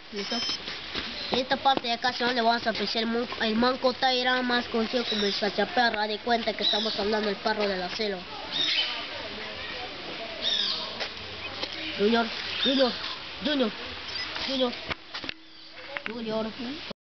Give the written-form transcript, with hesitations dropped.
¿Listo? En esta parte de acá le vamos a apreciar el manco Taira, más conocido como el sachaperra. De cuenta que estamos hablando del perro de la selva. Junior.